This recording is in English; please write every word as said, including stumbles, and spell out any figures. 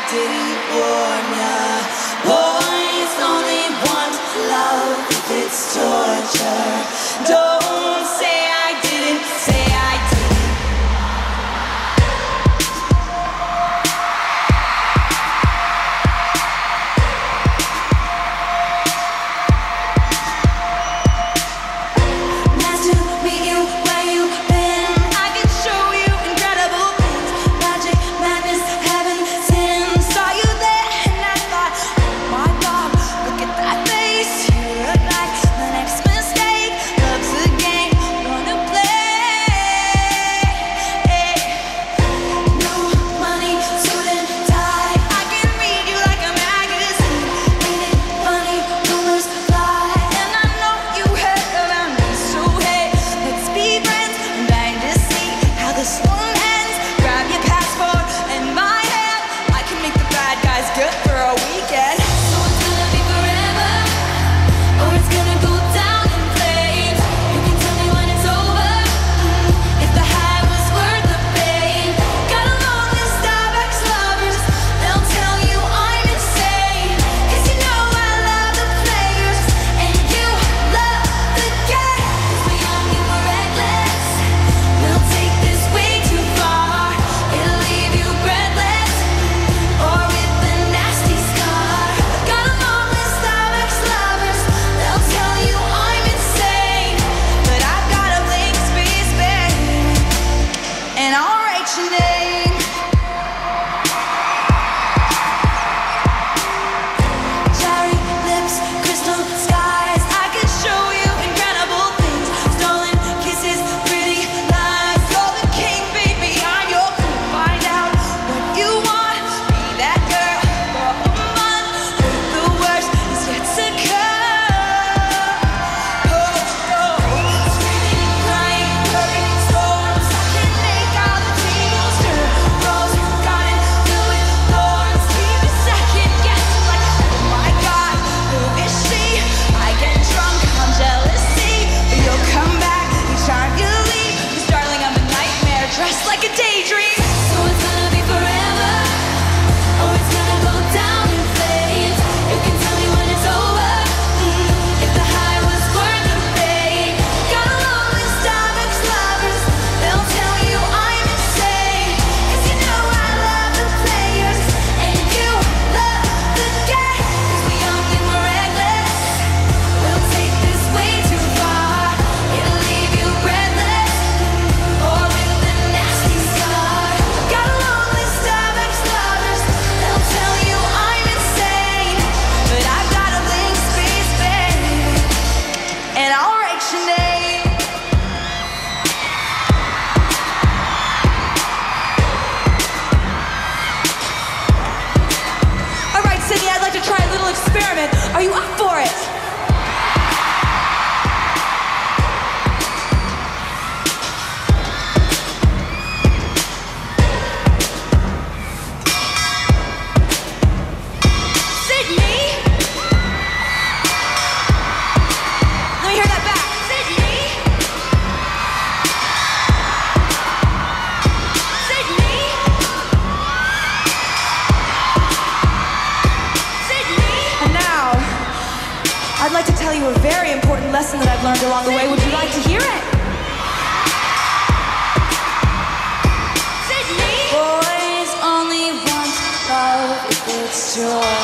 didn't warn ya. Boys only want love if it's torture. Don't say I didn't, say I didn't. Nice to meet you, where you been? I can show you incredible things. Magic, madness, heaven, sin. Saw you there and I thought, oh my God, look at that face. You look like the next mistake. Love's a game I'm gonna play. No money, suit and tie. I can read you like a magazine. Ain't it funny, rumors fly. And I know you heard about me, so hey, let's be friends. I'm dying to see how this one ends. Grab your passport and my hand. I can make the bad guys good for a weekend. So it's gonna be forever, or it's gonna go down in flames. You can tell me when it's over, if the high was worth the pain. Got a long list of ex-lovers, they'll tell you I'm insane. 'Cause you know I love the players, and you love the game. 'Cause we're young and we're reckless, we'll take this way too far. It'll leave you breathless, or with a nasty scar. Got a long list of ex-lovers, they'll tell you I'm insane. But I've got a blank space, babe, and I'll write your name. Cherry lips, crystal skies. I can show you incredible things. Stolen kisses, pretty lies. You're the king, baby, I'm your queen. Find out what you want. Be that girl for a month. But the worst is yet to come. Oh, no. Screaming and crying, hurting storms. I can make all the tables turn. Rose garden filled with thorns. Keep a second guessing like, oh my God, who is she? I get drunk on jealousy, but you'll come back each time you leave. 'Cause darling, I'm a nightmare dressed like a daydream. So it's gonna be forever, or it's gonna go down in flames. You can tell me when it's over, if the high was worth the pain. Got a long list of ex-lovers, they'll tell you I'm insane. 'Cause you know I love the players, and you love the game. 'Cause we're young and we're reckless, we'll take this way too far. It'll leave you breathless, or with a nasty scar. Got a long list of ex-lovers, they'll tell you I'm insane. But I've got a blank space, babe, and I'll write your name. All right, Sydney, I'd like to try a little experiment. Are you up for it? Sydney? Let me hear that back. Sydney? Sydney? Sydney? And now, I'd like to tell you a very important lesson that I've learned along the way. Would you like to hear it? Sydney? Boys only want love if it's joy.